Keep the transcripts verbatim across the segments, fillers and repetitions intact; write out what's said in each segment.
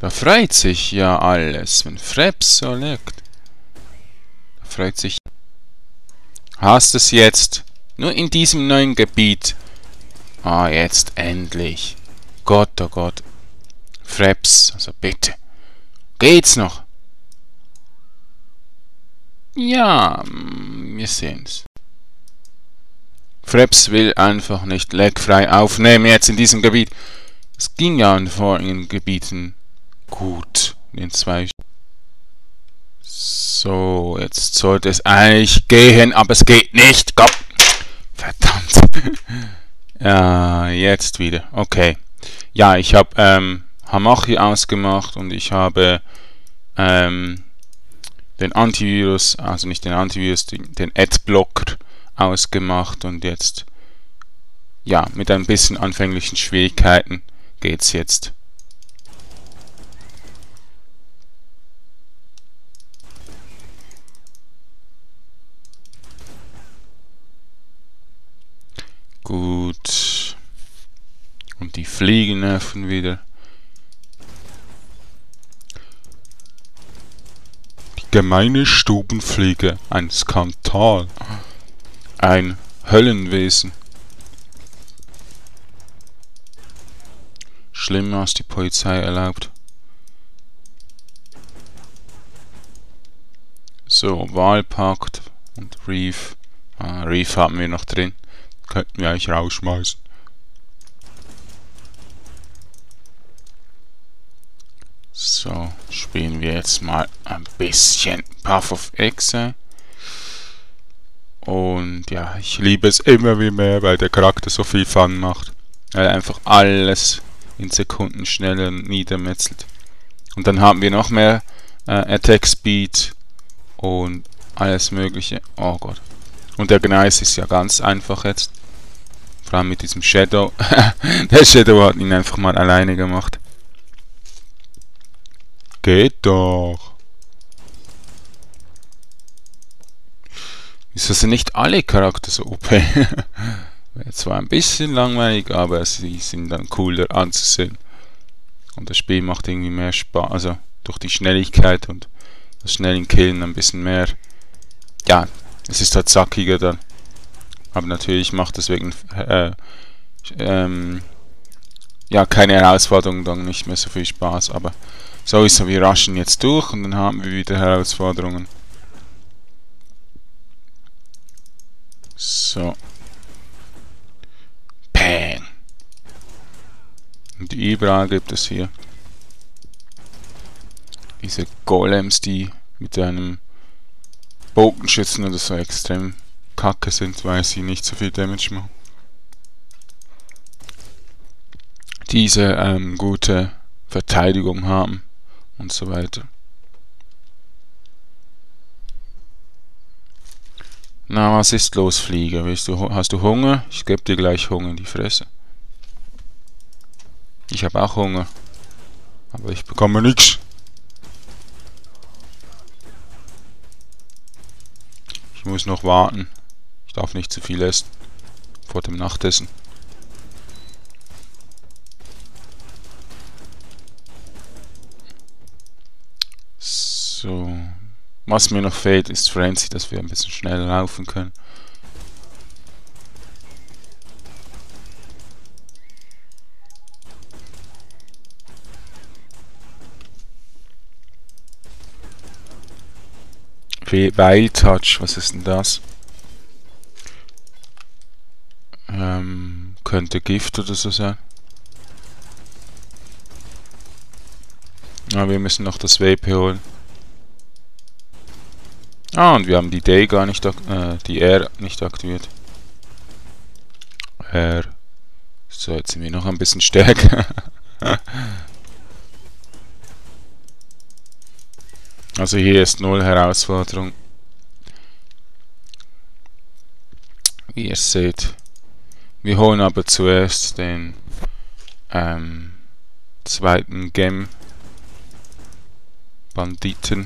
Da freut sich ja alles, wenn Freps so liegt. Da freut sich... Hast es jetzt? Nur in diesem neuen Gebiet. Ah, jetzt endlich. Gott, oh Gott. Freps, also bitte. Geht's noch? Ja, wir sehen's. Freps will einfach nicht leckfrei aufnehmen jetzt in diesem Gebiet. Es ging ja in vorigen Gebieten gut. In den zwei... So, jetzt sollte es eigentlich gehen, aber es geht nicht. Gott. Verdammt. Ja, jetzt wieder. Okay. Ja, ich habe ähm, Hamachi ausgemacht und ich habe ähm, den Antivirus, also nicht den Antivirus, den, den Adblocker ausgemacht und jetzt, ja, mit ein bisschen anfänglichen Schwierigkeiten geht's jetzt. Gut. Und die Fliegen nerven wieder. Die gemeine Stubenfliege. Ein Skandal. Ein Höllenwesen. Schlimmer als die Polizei erlaubt. So, Wahlpakt und Reef. Ah, Reef haben wir noch drin. Könnten wir eigentlich rausschmeißen. So, spielen wir jetzt mal ein bisschen Path of Exile. Und ja, ich liebe es immer wie mehr, weil der Charakter so viel Fun macht. Weil er einfach alles in Sekunden schneller niedermetzelt. Und dann haben wir noch mehr äh, Attack Speed und alles mögliche. Oh Gott. Und der Gneis ist ja ganz einfach jetzt. Vor allem mit diesem Shadow. Der Shadow hat ihn einfach mal alleine gemacht. Geht doch. Wieso sind nicht alle Charakter so O P? Wäre zwar ein bisschen langweilig, aber sie sind dann cooler anzusehen. Und das Spiel macht irgendwie mehr Spaß. Also durch die Schnelligkeit und das schnellen Killen ein bisschen mehr. Ja, es ist halt zackiger dann. Aber natürlich macht deswegen äh, ähm, ja, keine Herausforderung dann nicht mehr so viel Spaß. Aber sowieso, wir rushen jetzt durch und dann haben wir wieder Herausforderungen. So. Bang. Und überall gibt es hier diese Golems, die mit einem Bogenschützen oder so extrem kacke sind, weil sie nicht so viel Damage machen. Diese ähm, gute Verteidigung haben und so weiter. Na, was ist los, Flieger? Willst du, hast du Hunger? Ich gebe dir gleich Hunger in die Fresse. Ich habe auch Hunger. Aber ich bekomme nichts. Ich muss noch warten. Ich darf nicht zu viel essen. Vor dem Nachtessen. So. Was mir noch fehlt, ist Frenzy, dass wir ein bisschen schneller laufen können. Wild Touch, was ist denn das? Ähm, könnte Gift oder so sein. Aber wir müssen noch das W P holen. Ah, und wir haben die D gar nicht, äh, die R nicht aktiviert. R. So, jetzt sind wir noch ein bisschen stärker. Also hier ist null Herausforderung. Wie ihr seht. Wir holen aber zuerst den ähm, zweiten Gem Banditen.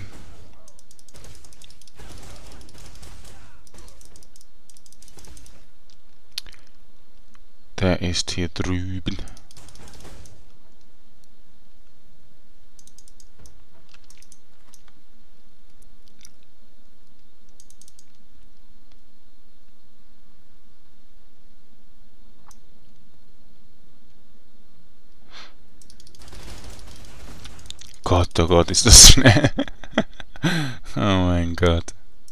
Der ist hier drüben. Gott, oh Gott, ist das schnell. Oh mein Gott.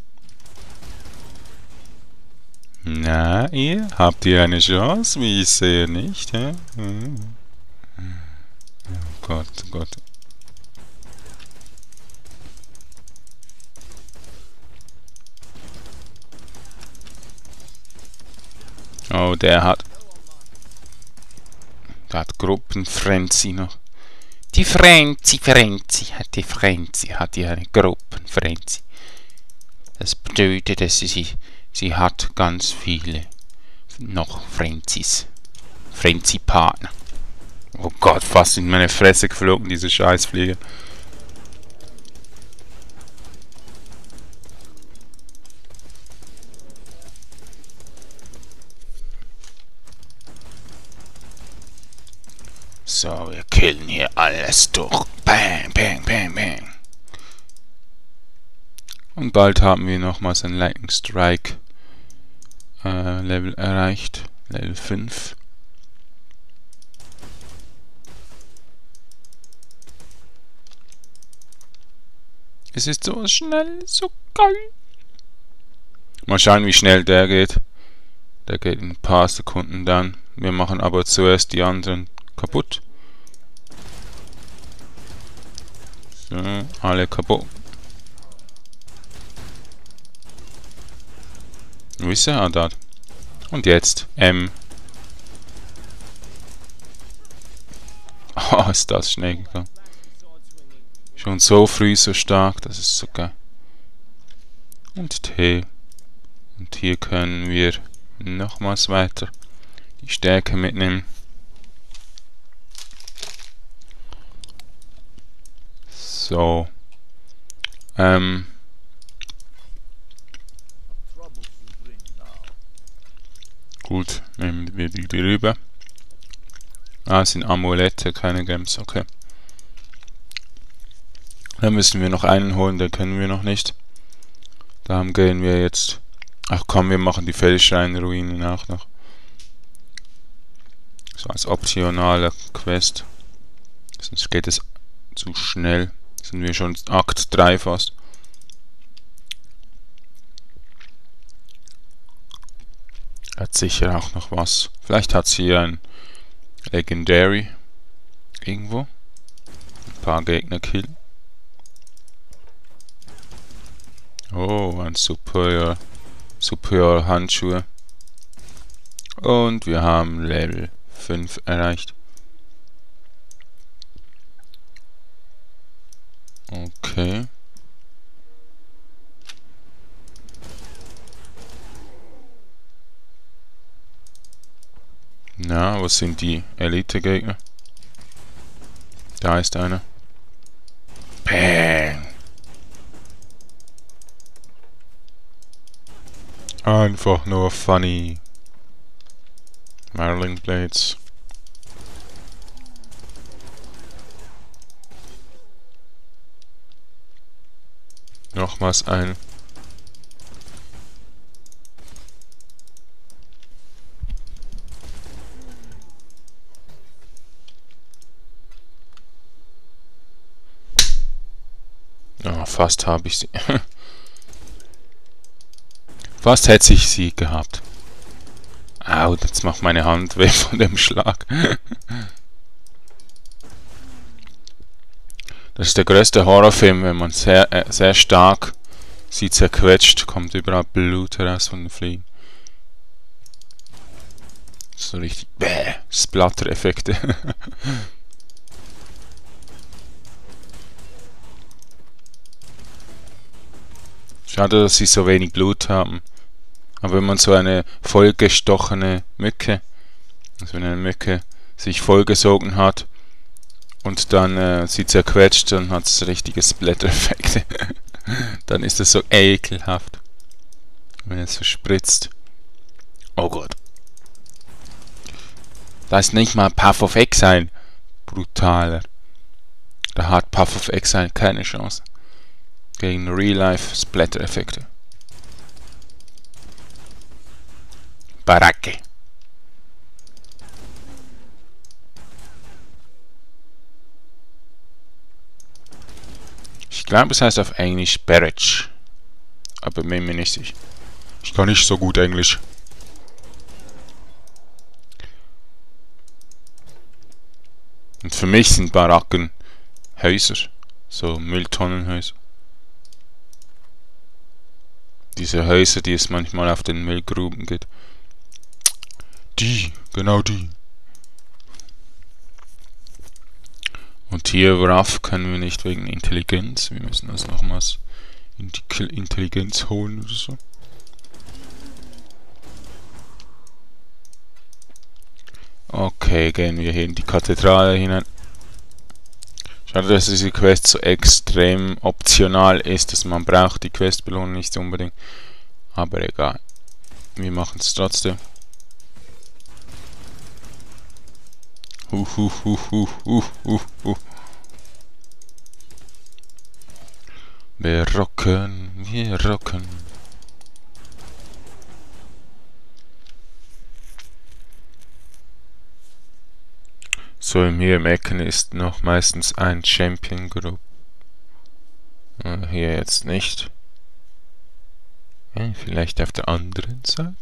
Na, ihr? Habt ihr eine Chance? Wie ich sehe nicht, hä? Hm. Oh Gott, oh Gott. Oh, der hat... Der hat Gruppenfrenzy noch. Die Frenzy, Frenzy, hat die Frenzy, hat die eine Gruppenfrenzy. Das bedeutet, dass sie, sie hat ganz viele noch Frenzis. Frenzy-Partner. Oh Gott, fast in meine Fresse geflogen, diese Scheißfliege. So, wir killen hier alles durch. Bang, bang, bang, bang. Und bald haben wir nochmals ein Lightning Strike äh, Level erreicht. Level fünf. Es ist so schnell, so geil. Mal schauen, wie schnell der geht. Der geht in ein paar Sekunden dann. Wir machen aber zuerst die anderen kaputt. So, alle kaputt. Wo ist er? Ah, da. Und jetzt M. Oh, ist das schnell gegangen. Schon so früh so stark, das ist so geil. Und T. Und hier können wir nochmals weiter die Stärke mitnehmen. So. Ähm. Gut, nehmen wir die rüber. Ah, es sind Amulette, keine Gems, okay. Dann müssen wir noch einen holen, den können wir noch nicht. Darum gehen wir jetzt... Ach komm, wir machen die Felsschrein-Ruinen auch noch. So als optionale Quest. Sonst geht es zu schnell. Sind wir schon Akt drei fast. Hat sicher auch noch was. Vielleicht hat sie hier ein Legendary irgendwo. Ein paar Gegner killen. Oh, ein Superior. Superior Handschuhe. Und wir haben Level fünf erreicht. Okay. Na, was sind die Elite-Gegner? Da ist einer. Bang! Einfach nur funny. Marling Blades. Nochmals ein. Oh, fast habe ich sie. Fast hätte ich sie gehabt. Au, jetzt macht meine Hand weh von dem Schlag. Das ist der größte Horrorfilm, wenn man sehr, äh, sehr stark sie zerquetscht, kommt überall Blut heraus von den Fliegen. So richtig bäh, Splatter-Effekte. Schade, dass sie so wenig Blut haben. Aber wenn man so eine vollgestochene Mücke, also wenn eine Mücke sich vollgesogen hat und dann äh, sie zerquetscht, dann hat es richtige Splatter-Effekte. Dann ist es so ekelhaft, wenn es so spritzt. Oh Gott. Da ist nicht mal Path of Exile brutaler. Da hat Path of Exile keine Chance gegen Real-Life-Splatter-Effekte. Baracke. Ich glaube, es heißt auf Englisch Barrage. Aber bin mir nicht sicher. Ich kann nicht so gut Englisch. Und für mich sind Baracken Häuser. So Mülltonnenhäuser. Diese Häuser, die es manchmal auf den Müllgruben gibt. Die, genau die. Und hier Raff können wir nicht wegen Intelligenz. Wir müssen also nochmals Intelligenz holen oder so. Okay, gehen wir hier in die Kathedrale hinein. Schade, dass diese Quest so extrem optional ist, dass man braucht die Questbelohnung nicht unbedingt. Aber egal. Wir machen es trotzdem. Huh, huh, huh, huh, huh, huh, huh. Wir rocken, wir rocken. So, hier im Ecken ist noch meistens ein Champion Group. Äh, hier jetzt nicht. Ja, vielleicht auf der anderen Seite.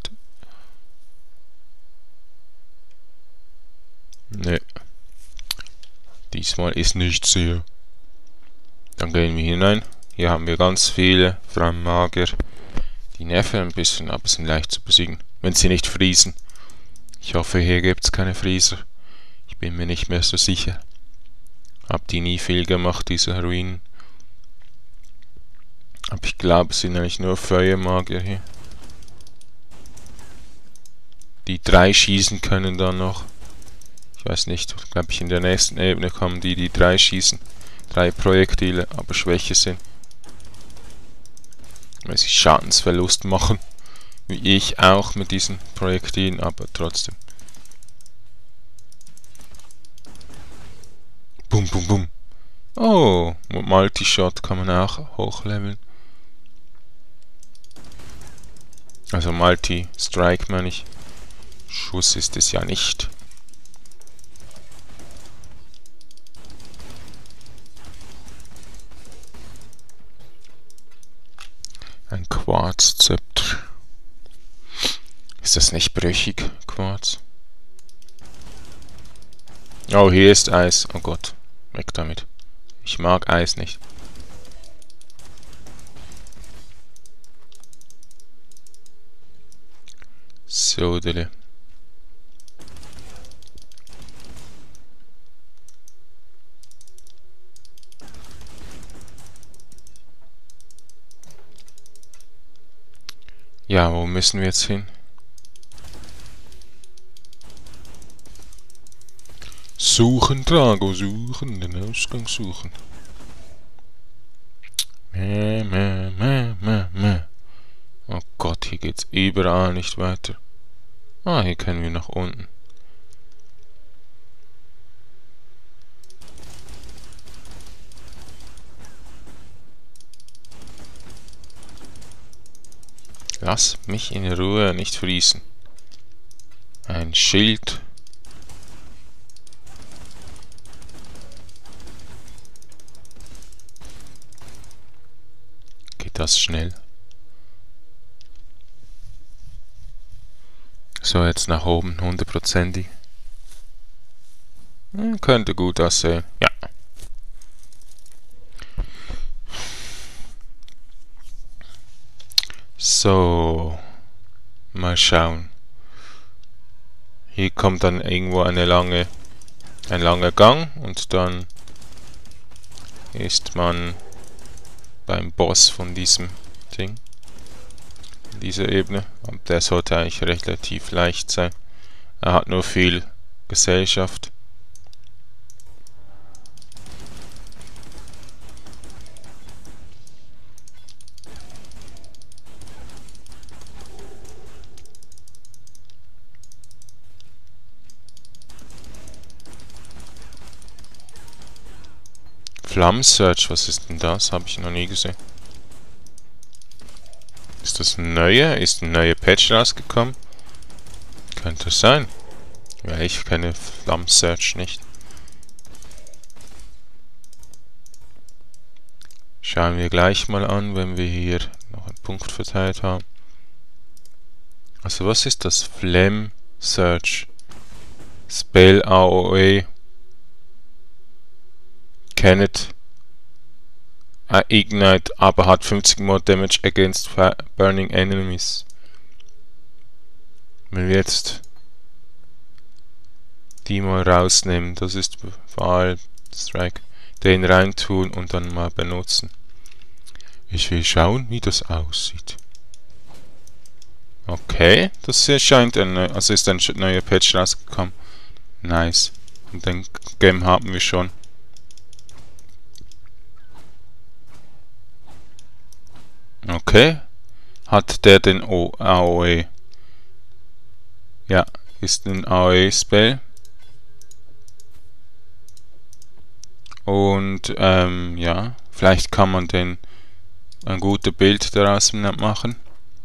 Ne. Diesmal ist nichts hier. Dann gehen wir hinein. Hier haben wir ganz viele Magier. Die nerven ein bisschen, aber sind leicht zu besiegen. Wenn sie nicht friesen. Ich hoffe, hier gibt es keine Frieser. Ich bin mir nicht mehr so sicher. Hab die nie viel gemacht, diese Ruinen. Aber ich glaube, es sind eigentlich nur Feuermagier hier. Die drei schießen können dann noch. Ich weiß nicht, glaube ich in der nächsten Ebene kommen die, die drei schießen. Drei Projektile, aber schwächer sind. Weil sie Schadensverlust machen. Wie ich auch mit diesen Projektilen, aber trotzdem. Bum, bum, bum. Oh, mit Multishot kann man auch hochleveln. Also Multi-Strike meine ich. Schuss ist es ja nicht. Ein Quarzzepter. Ist das nicht brüchig, Quarz? Oh, hier ist Eis. Oh Gott. Weg damit. Ich mag Eis nicht. So, Dille. Ja, wo müssen wir jetzt hin? Suchen, Drago, suchen, den Ausgang suchen. Mäh, mäh, mäh, mäh, mäh. Oh Gott, hier geht's überall nicht weiter. Ah, hier können wir nach unten. Lass mich in Ruhe, nicht friesen. Ein Schild. Geht das schnell? So, jetzt nach oben, hundertprozentig. Hm, könnte gut aussehen. Ja. So. Mal schauen. Hier kommt dann irgendwo eine lange, ein langer Gang und dann ist man beim Boss von diesem Ding. Dieser Ebene. Und der sollte eigentlich relativ leicht sein. Er hat nur viel Gesellschaft. Flammensearch, was ist denn das? Habe ich noch nie gesehen. Ist das ein neuer? Ist ein neuer Patch rausgekommen? Könnte sein. Ja, ich kenne Flammensearch nicht. Schauen wir gleich mal an, wenn wir hier noch einen Punkt verteilt haben. Also was ist das? Flame Search. Spell A O E. Cannot uh, Ignite, aber hat fünfzig more Damage against burning enemies. Wenn wir jetzt die mal rausnehmen, das ist Wahl, Strike, den reintun und dann mal benutzen. Ich will schauen, wie das aussieht. Okay, das hier scheint ein, also ist ein neuer Patch rausgekommen. Nice. Und den Game haben wir schon. Okay. Hat der den A O E? Ja, ist ein A O E-Spell. Und ähm, ja, vielleicht kann man den ein gutes Bild daraus machen.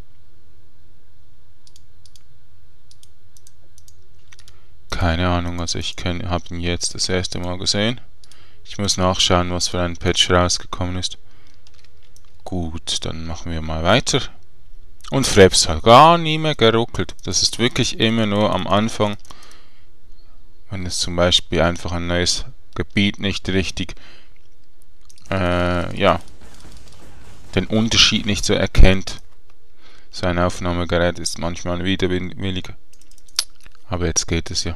Keine Ahnung, also ich habe ihn jetzt das erste Mal gesehen. Ich muss nachschauen, was für ein Patch rausgekommen ist. Gut, dann machen wir mal weiter. Und Frebs hat gar nie mehr geruckelt. Das ist wirklich immer nur am Anfang, wenn es zum Beispiel einfach ein neues Gebiet nicht richtig, äh, ja, den Unterschied nicht so erkennt. So ein Aufnahmegerät ist manchmal widerwillig. Aber jetzt geht es ja.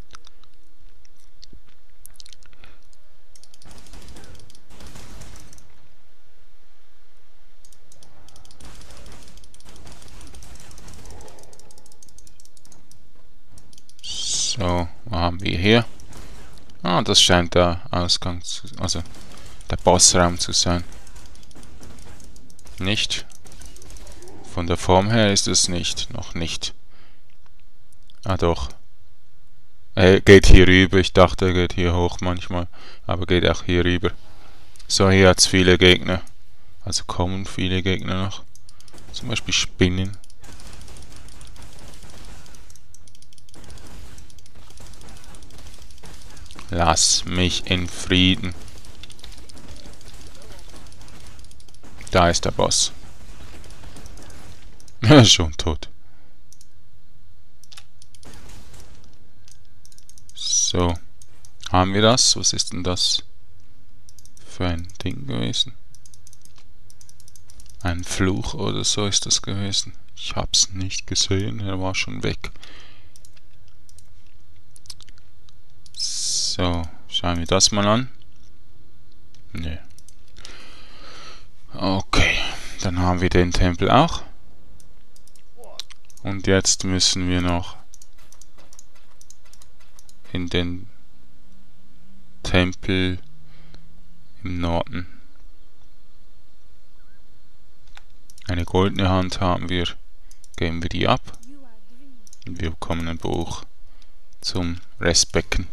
So, was haben wir hier? Ah, das scheint der Ausgang zu, also der Bossraum zu sein. Nicht? Von der Form her ist es nicht, noch nicht. Ah doch. Er geht hier rüber, ich dachte er geht hier hoch manchmal, aber geht auch hier rüber. So, hier hat es viele Gegner. Also kommen viele Gegner noch. Zum Beispiel Spinnen. Lass mich in Frieden. Da ist der Boss. Er ist schon tot. So. Haben wir das? Was ist denn das für ein Ding gewesen? Ein Fluch oder so ist das gewesen. Ich hab's nicht gesehen, er war schon weg. So, schauen wir das mal an. Ne. Okay, dann haben wir den Tempel auch. Und jetzt müssen wir noch in den Tempel im Norden. Eine goldene Hand haben wir. Geben wir die ab. Und wir bekommen ein Buch zum Restbecken.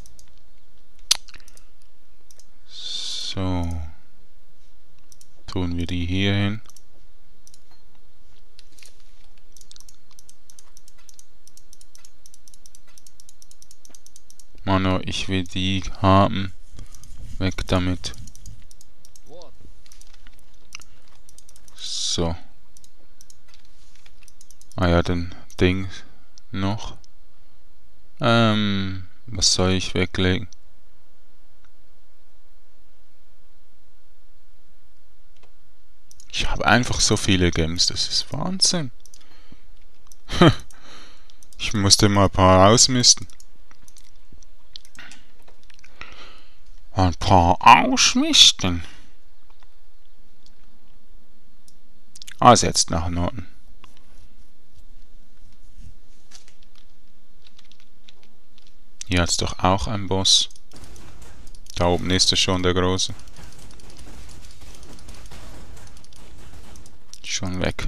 So. Tun wir die hier hin. Mano, ich will die haben. Weg damit. So. Ah ja, den Ding noch. Ähm, was soll ich weglegen? Ich habe einfach so viele Gems, das ist Wahnsinn. Ich musste mal ein paar ausmisten. Ein paar ausmisten. Also jetzt nach Norden. Hier hat es doch auch einen Boss. Da oben ist er schon, der große. Schon weg.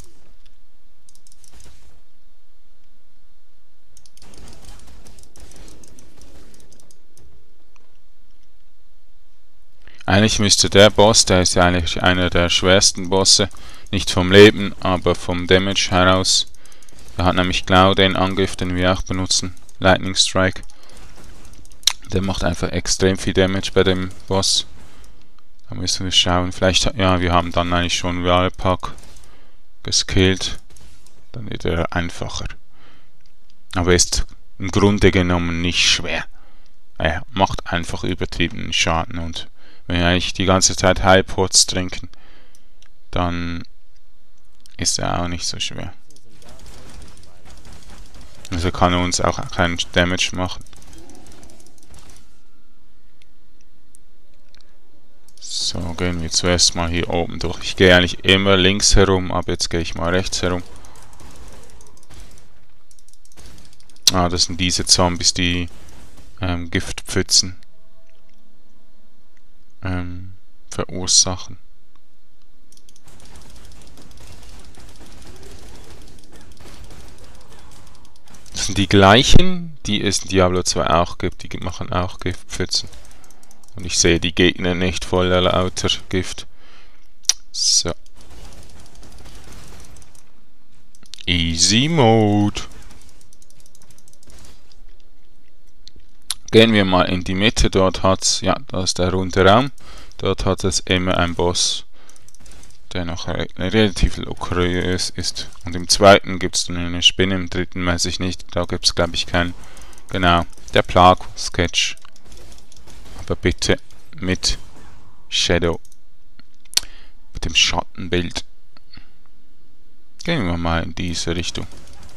Eigentlich müsste der Boss, der ist ja eigentlich einer der schwersten Bosse, nicht vom Leben, aber vom Damage heraus. Der hat nämlich genau den Angriff, den wir auch benutzen, Lightning Strike. Der macht einfach extrem viel Damage bei dem Boss. Da müssen wir schauen. Vielleicht, ja, wir haben dann eigentlich schon Walepack geskillt. Dann wird er einfacher. Aber ist im Grunde genommen nicht schwer. Er macht einfach übertriebenen Schaden. Und wenn wir eigentlich die ganze Zeit High Pots trinken, dann ist er auch nicht so schwer. Also kann er uns auch keinen Damage machen. So, gehen wir zuerst mal hier oben durch. Ich gehe eigentlich immer links herum, aber jetzt gehe ich mal rechts herum. Ah, das sind diese Zombies, die ähm, Giftpfützen ähm, verursachen. Das sind die gleichen, die es in Diablo zwei auch gibt. Die machen auch Giftpfützen. Und ich sehe die Gegner nicht voller lauter Gift. So. Easy Mode. Gehen wir mal in die Mitte. Dort hat's, ja, da ist der runde Raum. Dort hat es immer einen Boss, der noch re relativ luxuriös ist. Und im zweiten gibt es dann eine Spinne, im dritten weiß ich nicht. Da gibt es, glaube ich, keinen. Genau, der Plague-Sketch. Aber bitte mit Shadow. Mit dem Schattenbild. Gehen wir mal in diese Richtung.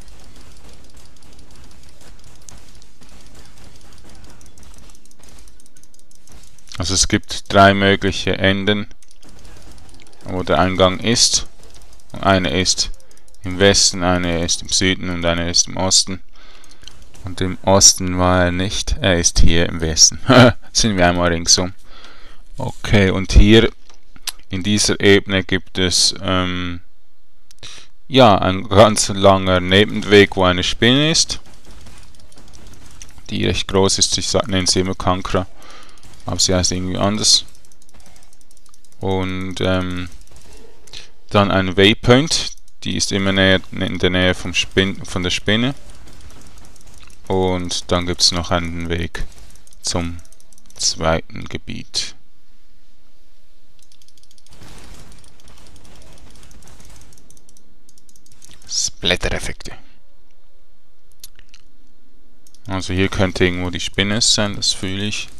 Also es gibt drei mögliche Enden, wo der Eingang ist. Eine ist im Westen, eine ist im Süden und eine ist im Osten. Und im Osten war er nicht, er ist hier im Westen. Sind wir einmal ringsum. Okay, und hier in dieser Ebene gibt es ähm, ja, ein ganz langer Nebenweg, wo eine Spinne ist. Die recht groß ist, ich nenne sie immer Kankra. Aber sie heißt irgendwie anders. Und ähm, dann ein Waypoint, die ist immer näher, in der Nähe vom Spin von der Spinne. Und dann gibt es noch einen Weg zum zweiten Gebiet. Splatter-Effekte. Also hier könnte irgendwo die Spinne sein, das fühle ich.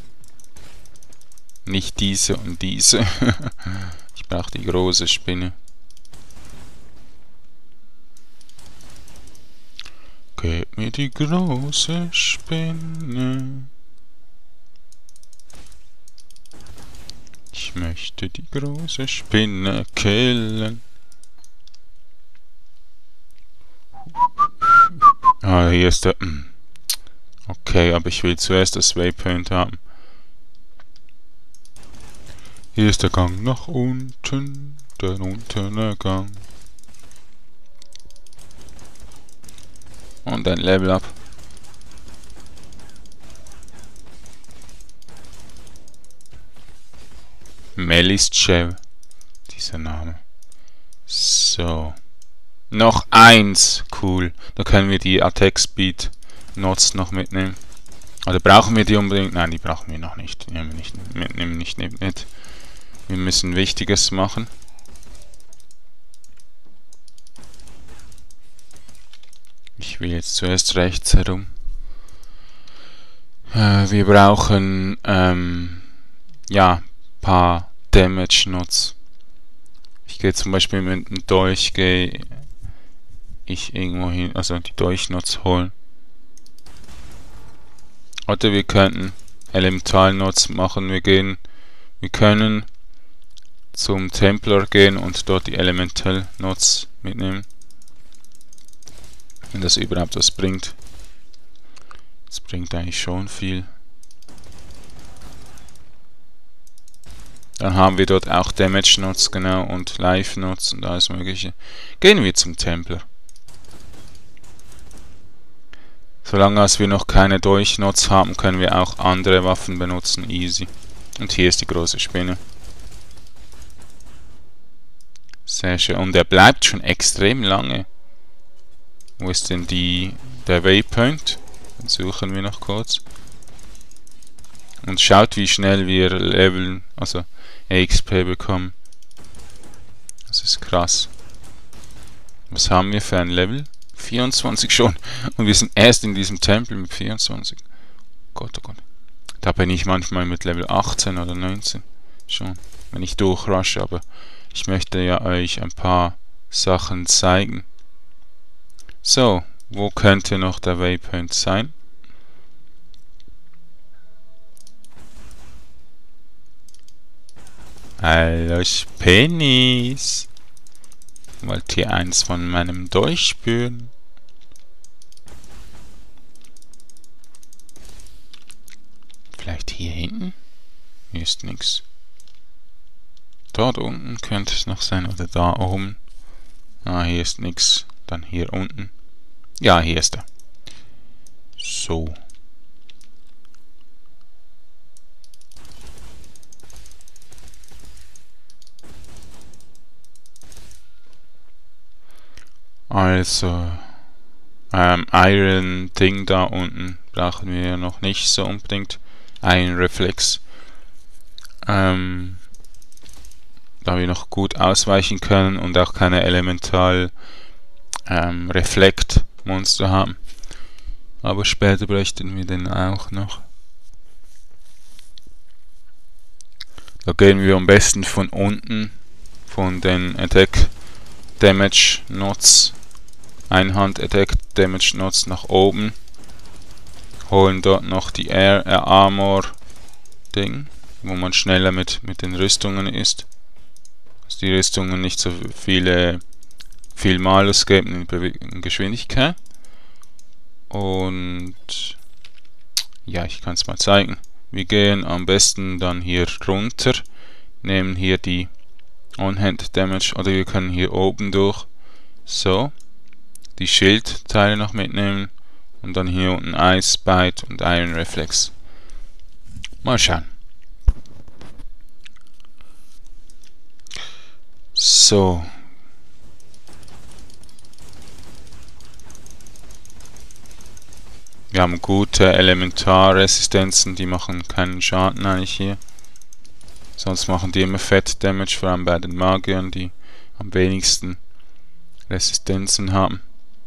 Nicht diese und diese. Ich brauche die große Spinne. Gebt mir die große Spinne. Ich möchte die große Spinne killen. Ah, hier ist der... Okay, aber ich will zuerst das Waypoint haben. Hier ist der Gang nach unten, der unterne Gang. Und ein Level Up. Melistchev, dieser Name. So. Noch eins. Cool. Da können wir die Attack Speed Notes noch mitnehmen. Oder brauchen wir die unbedingt? Nein, die brauchen wir noch nicht. Die nehmen wir nicht mitnehmen, nicht mit. Wir müssen Wichtiges machen. Ich will jetzt zuerst rechts herum. Äh, wir brauchen ähm, ja, paar Damage Notes. Ich gehe zum Beispiel mit dem Dolch, gehe ich irgendwo hin, also die Dolchnots holen. Oder wir könnten Elementalnots machen. Wir gehen, wir können zum Templar gehen und dort die Elemental Notes mitnehmen. Wenn das überhaupt was bringt. Das bringt eigentlich schon viel. Dann haben wir dort auch Damage Notes, genau, und Life Notes und alles mögliche. Gehen wir zum Templar. Solange als wir noch keine Dolchnots haben, können wir auch andere Waffen benutzen, easy. Und hier ist die große Spinne. Sehr schön. Und er bleibt schon extrem lange. Wo ist denn die, der Waypoint? Den suchen wir noch kurz. Und schaut, wie schnell wir leveln, also X P bekommen. Das ist krass. Was haben wir für ein Level? vierundzwanzig schon. Und wir sind erst in diesem Tempel mit vierundzwanzig. Gott, oh Gott. Da bin ich manchmal mit Level achtzehn oder neunzehn schon, wenn ich durchrushe. Aber ich möchte ja euch ein paar Sachen zeigen. So, wo könnte noch der Waypoint sein? Hallo Penis. Wollt ihr eins von meinem Dolch spüren? Vielleicht hier hinten? Hier ist nichts. Dort unten könnte es noch sein, oder da oben. Ah, hier ist nichts. Dann hier unten. Ja, hier ist er. So. Also, ähm, Iron Ding da unten brauchen wir noch nicht so unbedingt. Ein Reflex. Ähm, da wir noch gut ausweichen können und auch keine Elemental ähm, Reflekt Monster haben. Aber später bräuchten wir den auch noch. Da gehen wir am besten von unten, von den Attack Damage Knots, Einhand Attack Damage Knots nach oben. Holen dort noch die Air äh, Armor Ding, wo man schneller mit, mit den Rüstungen ist. Dass die Rüstungen nicht so viele viel Malus geben in, Bewe in Geschwindigkeit. Und ja, ich kann es mal zeigen. Wir gehen am besten dann hier runter, nehmen hier die On-Hand Damage, oder wir können hier oben durch so die Schildteile noch mitnehmen und dann hier unten Ice Bite und Iron Reflex. Mal schauen. So. Wir haben gute Elementarresistenzen, die machen keinen Schaden eigentlich hier. Sonst machen die immer Fett Damage, vor allem bei den Magiern, die am wenigsten Resistenzen haben.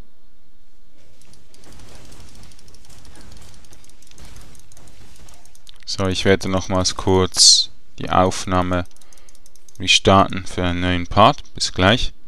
So, ich werde nochmals kurz die Aufnahme restarten für einen neuen Part. Bis gleich.